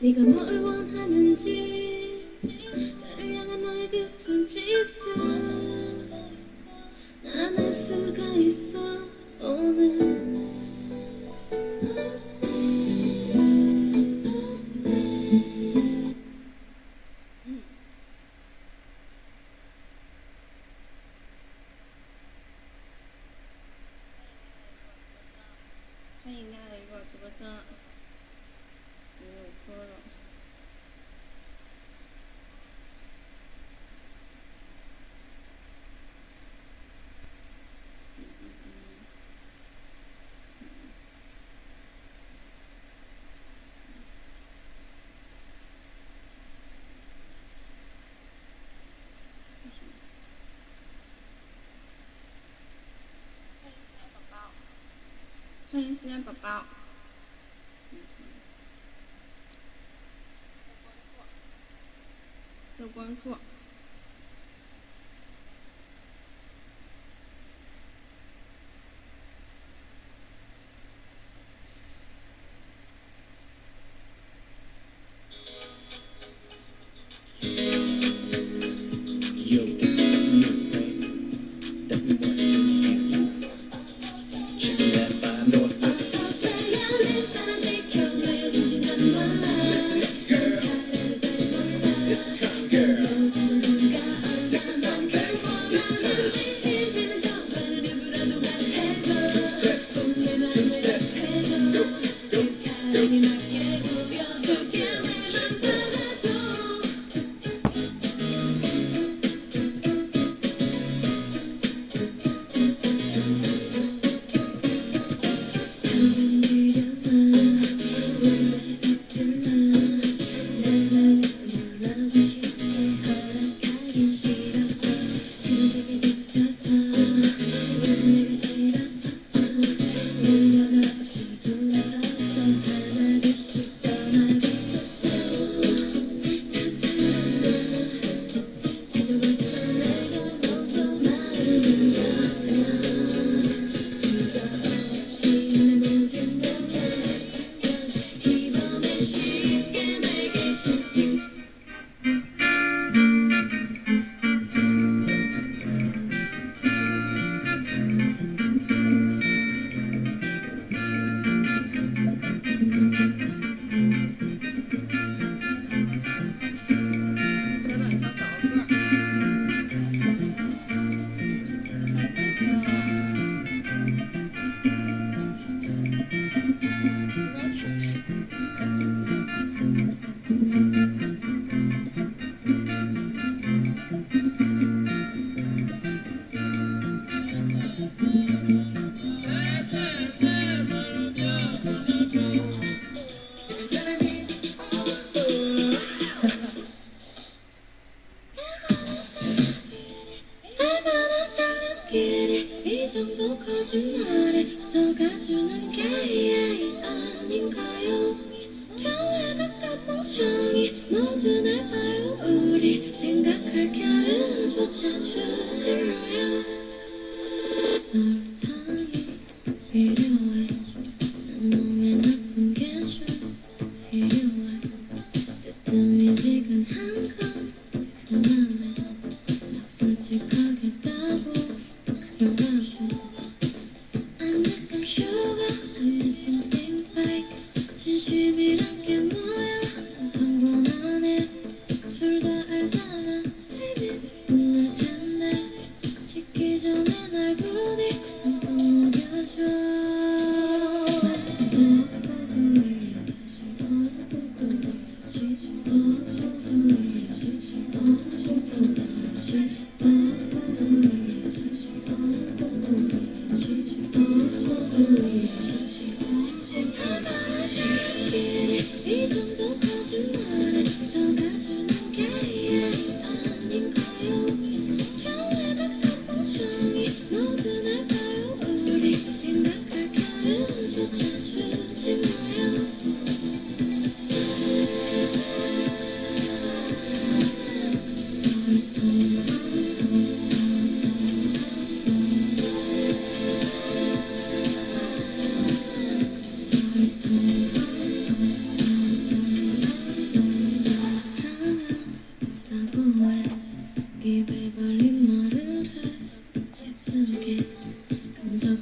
네가 뭘 원하는지 나를 향한 너의 그 손짓은 난 알 수가 있어 오늘欢迎大家来我直播间5%欢迎思念宝宝，有关注。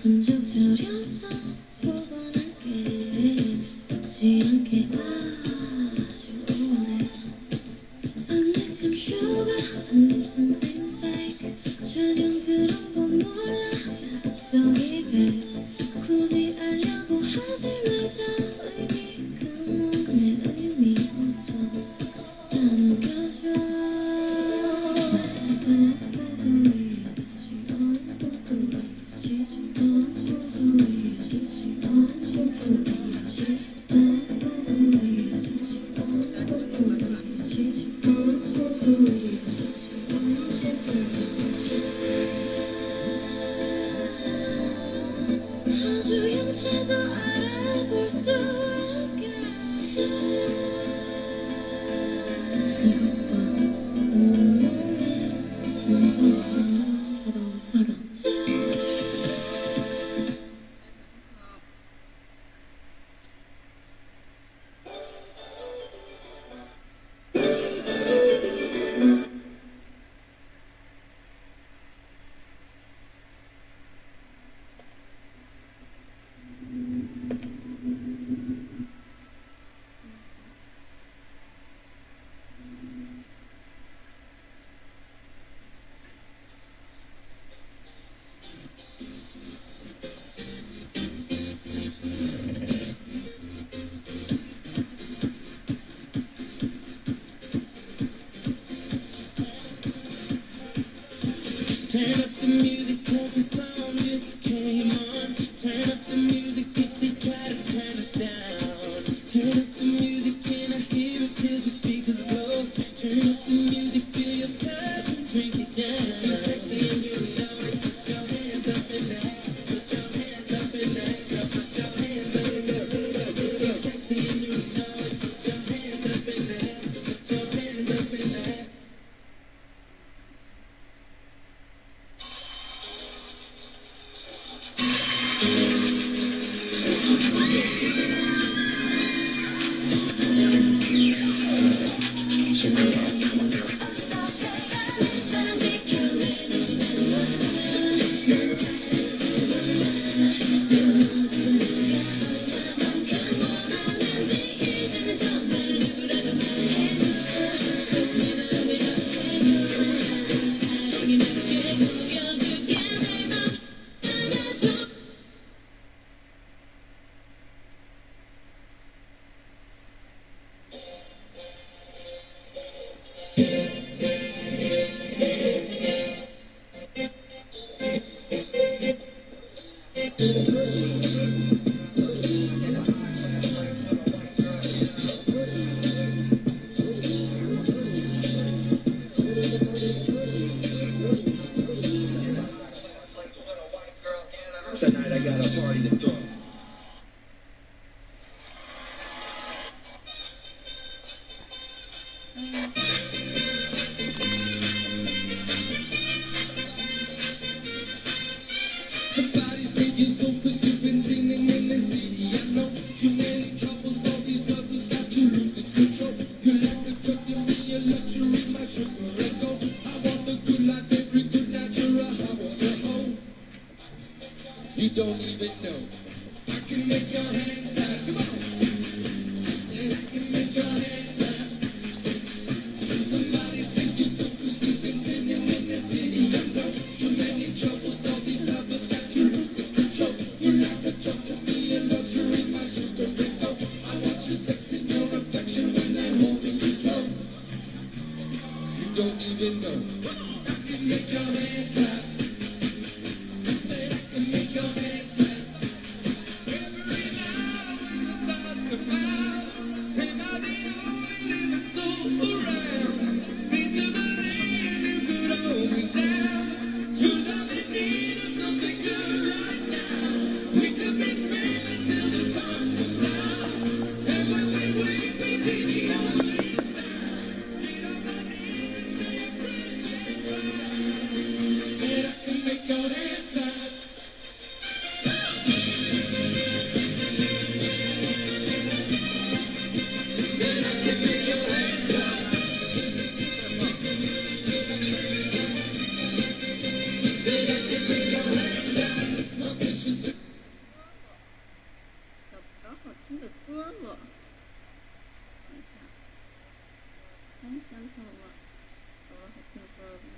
Turn up the music 'cause the song just came on. Turn up the music if they try to turn us down. Turn up the music, can I hear it till the speakers blow? Turn up the music, fill your cup and drink it down. You're sexy and you know it. Put your hands up in the air. Put your hands up in the air. Girl, put your hands up in the air. You're sexy and you know it. Put your hands up in the air. Put your hands up in the air. Tonight I got a party to throw. Somebody save your soul 'cause you've been singing in the city. I know too many troubles, all these others got you losing control. You like the drug, you be a luxury, my sugar and gold. I want the good life, every good natural, I want the whole. You don't even know. I can make your hands clap, come on. And I can make your hands clap. Somebody save your soul 'cause you've been singing in the city. I know too many troubles, all these others got you losing control. You like a drug to be a luxury, my sugar and gold. I want your sex and your affection when I'm holding you close. You don't even know. I can make your hands clap. Said I can make your hands clap. Every night when the stars come out, and I'm the only living soul around. Need to believe you could hold me down. 'Cause I'm in need of something good right now. We could be screaming till the sun comes out. And when we wake, we be the only sound. Get on my knees and say a Christian prayer. Said I can make your hands clap. Said I can make your hands clap. Said I can make your hands clap. 找不到好听的歌了，等一下，太香口了，找不到好听的歌了。